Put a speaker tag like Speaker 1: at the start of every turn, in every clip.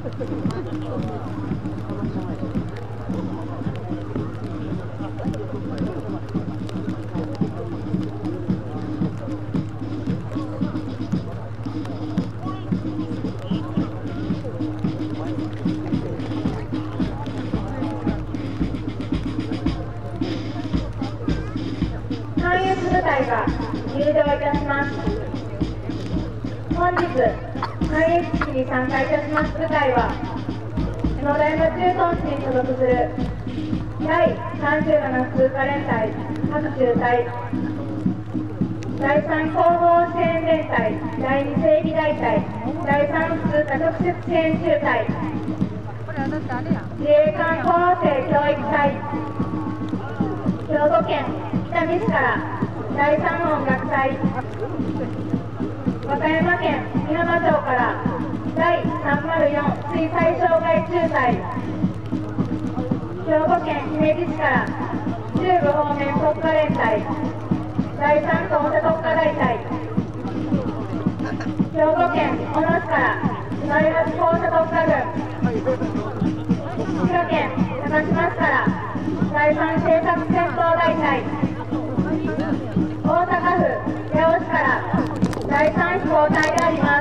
Speaker 1: 部隊が入場いたします。本日開演式に参加いたします部隊は野田山駐屯地に所属する第37通過連隊白中隊、第3後方支援連隊、第2整備大隊、第3通過特設支援中隊、自衛官候補生教育隊、兵庫県北見市から第3音楽隊、和歌山県美浜町から第304水災障害中隊、兵庫県姫路市から中部方面特化連隊、第3校舎特化大隊、兵庫県小野市から第8校舎特化軍、滋賀県高島市から第3政策戦闘大隊、大阪府八尾市から第3飛行隊であります。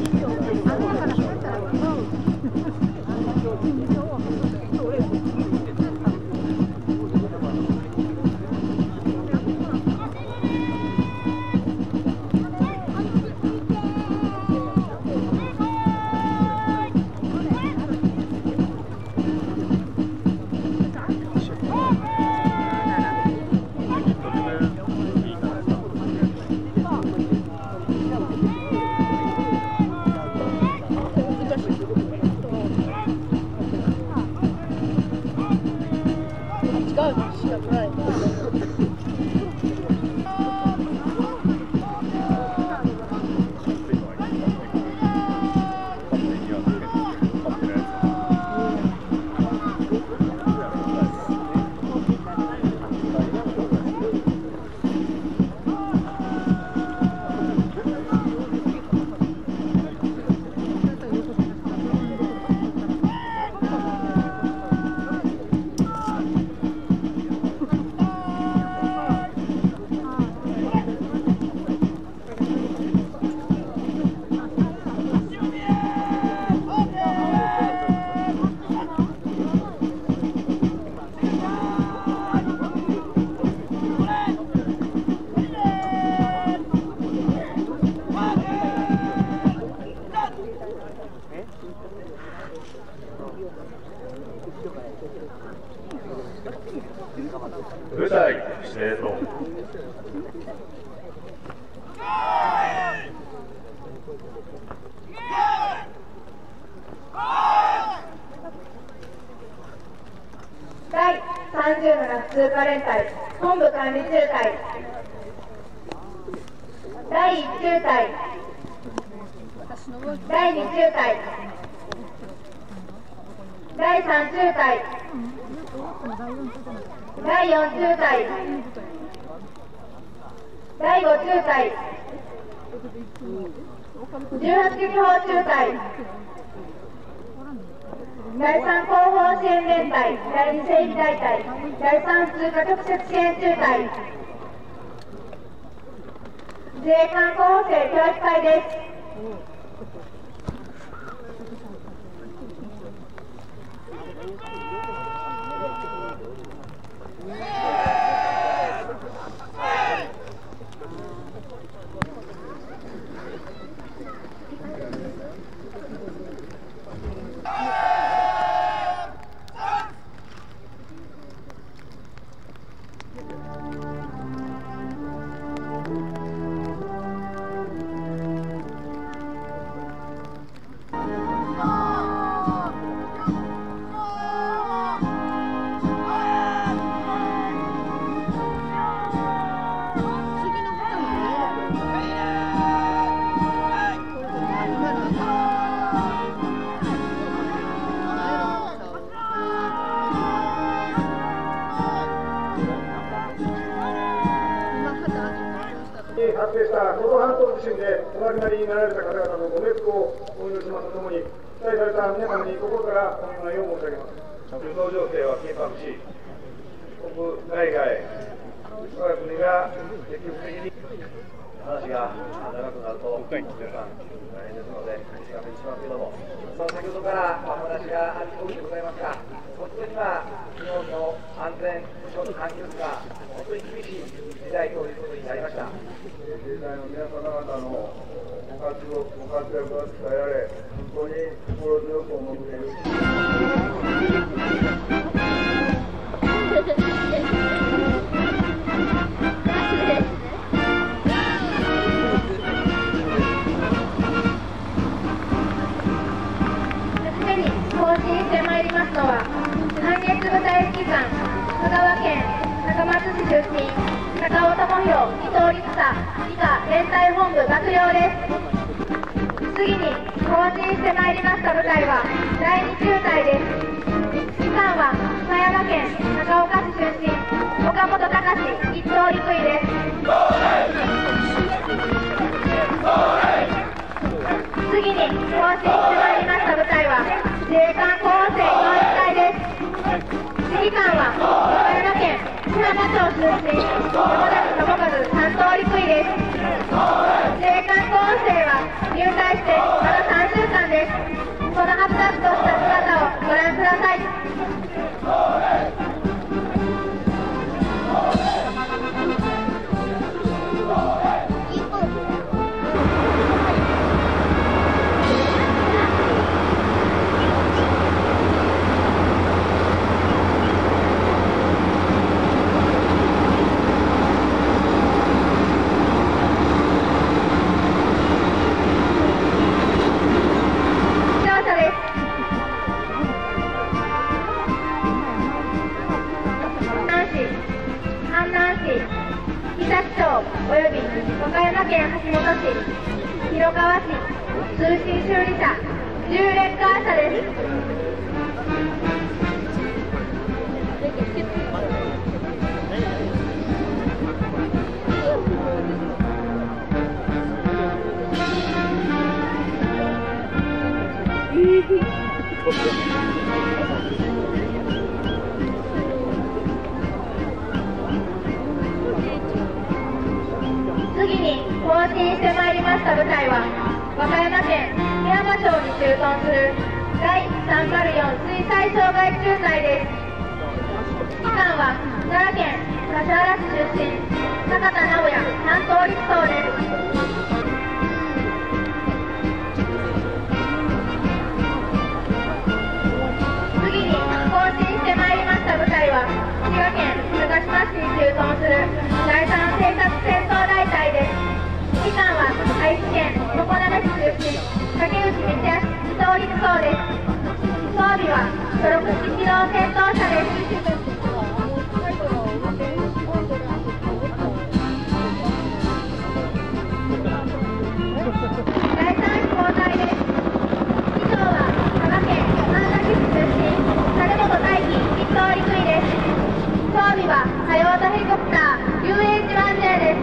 Speaker 2: 部隊指令と
Speaker 1: 第37通過連隊本部管理中隊、第1中隊、第2中隊、第3中隊、第4中隊、第5中隊、18撃砲中隊、第3後方支援連隊、第2整備大隊、第3通過特設支援中隊、自衛官候補生教育隊です。
Speaker 3: 発生した能登半島地震でお亡くなりになられた方々のご冥福をお祈りしますとともに、 待された皆様に心からお見舞いを申し上げます。中東情勢は緊迫し、国内外、我が国が積極的に話が長くなると皆さん大変ですので短くしますけども、その先ほどからお話がありそうでございますが、本当に今日本の安全保障環境が本当に厳しい時代ということになりました。自衛隊の皆様方のご活躍が伝えられ、本当に心強く思っている。
Speaker 1: 更新してまいりますのは、半月部隊指揮官、香川県高松市出身、高尾智弘伊藤陸佐以下連隊本部幕僚です。次に更新してまいりました部隊は第2中隊です。指揮官は狭山県高岡市出身、岡本隆一等陸尉です。次に更新してまいりました部隊は自衛官候補生4隊です。指揮官は和歌山県津山町出身、山崎智和3等陸尉です。自衛官候補生は入隊してまだ3週間です。このはつらつとした姿をご覧ください。および和歌山県橋本市、広川市、通信修理車、10レッカー車です。次に更新してまいりました部隊は和歌山県美山町に駐屯する第304水災障害中隊です。指揮官は奈良県橿原市出身、坂田直也3等陸曹です。次に更新してまいりました部隊は滋賀県高島市に駐屯する第3偵察戦闘大隊です。指揮官は愛知県常滑市出身、竹内道康2等陸曹です。装備はトロク式機動戦闘車です。第3飛行隊です。機長は佐賀県神崎市出身、金本大輝1等陸尉です。装備は多用途ヘリコプター UH-1J です。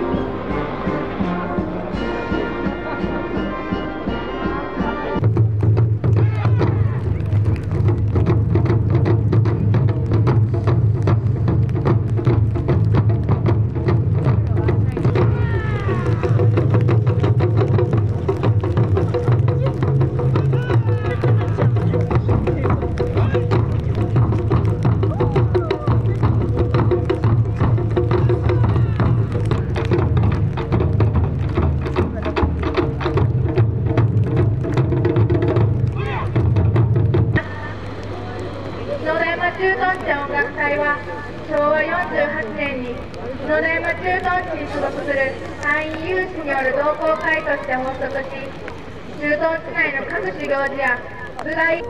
Speaker 1: 駐屯地音楽隊は昭和48年に野田山駐屯地に所属する隊員有志による同好会として発足し、駐屯地内の各種行事や部外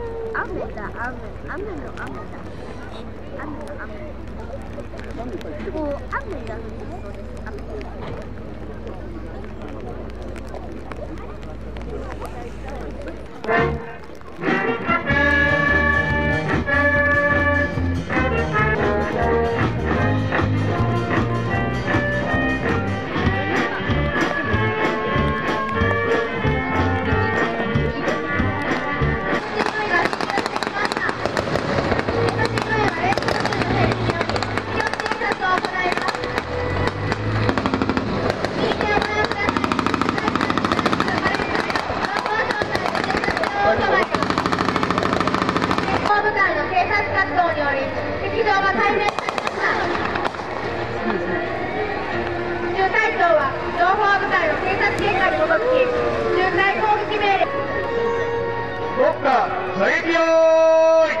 Speaker 2: 下射撃用意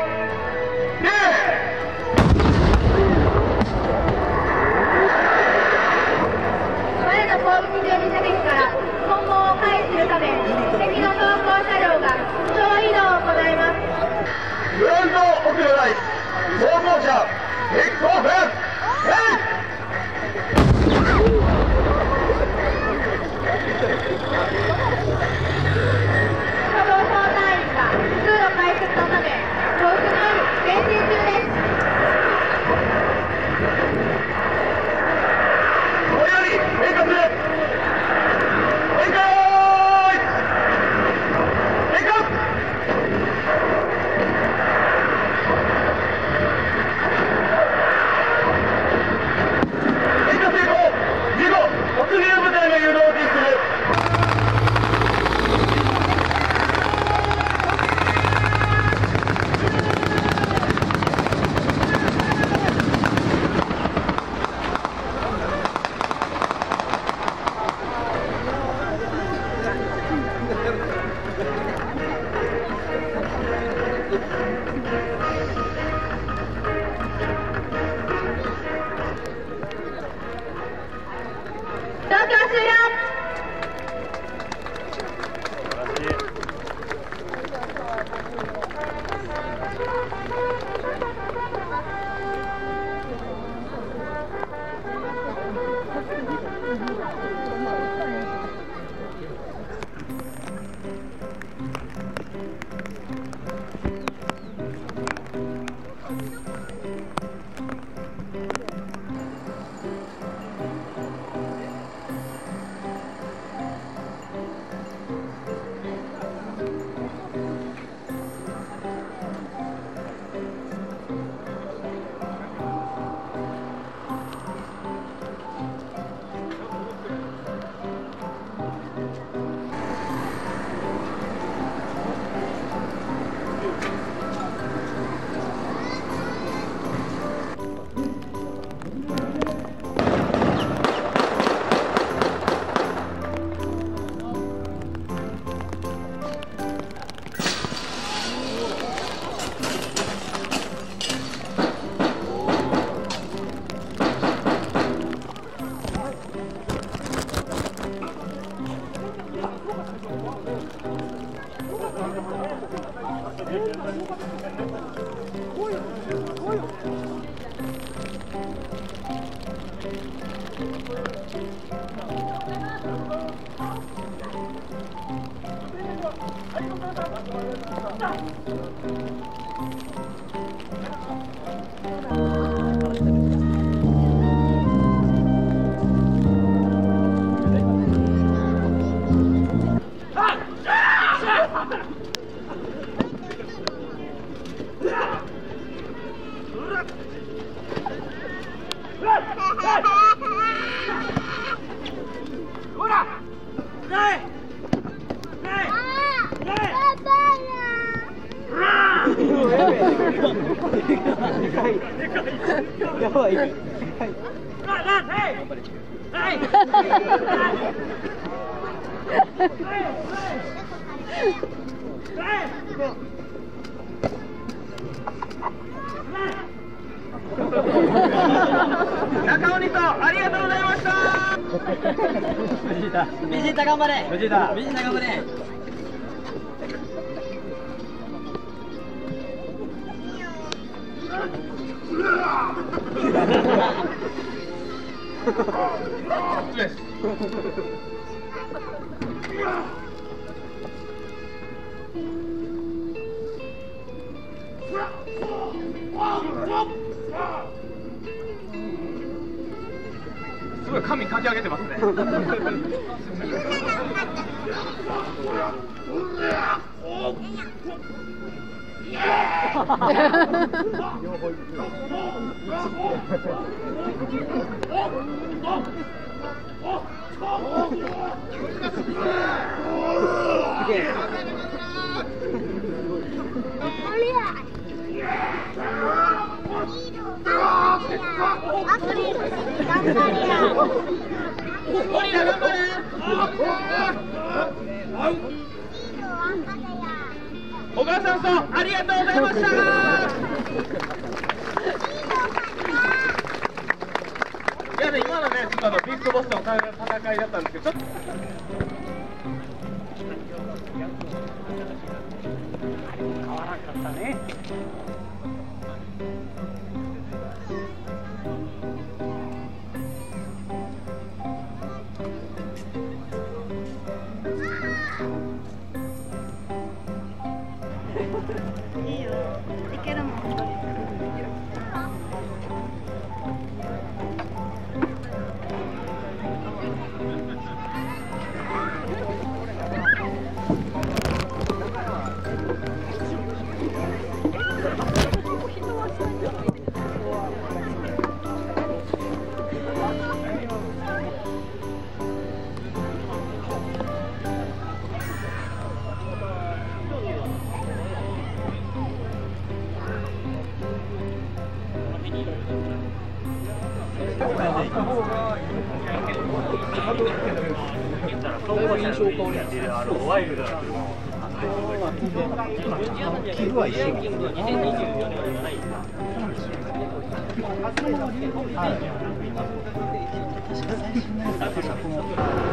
Speaker 1: 前の攻撃中に射撃から本網を回避するため敵の装甲車両が小移動を行います。
Speaker 2: グラウンド奥のない装甲車テイクオフ
Speaker 1: 作動砲隊員が通路開設のため遠くにより前進中です。
Speaker 2: これより変化する変化変化変化成功15突入部隊の誘導を実施する
Speaker 1: 投票終了。
Speaker 4: やばい。
Speaker 5: 中尾さん、ありがとうございました。
Speaker 4: ベジータ頑張れ。ベジータ頑張れ。
Speaker 5: すごい髪かき上げてますね。 小川さんとありがとうございました。いやね、今のね、ちょっとビッグボスとの戦いだったんですけど、ちょっと変わらなかったね。
Speaker 6: いいよ、いけるもん。ワイルドな寄付は一緒だ。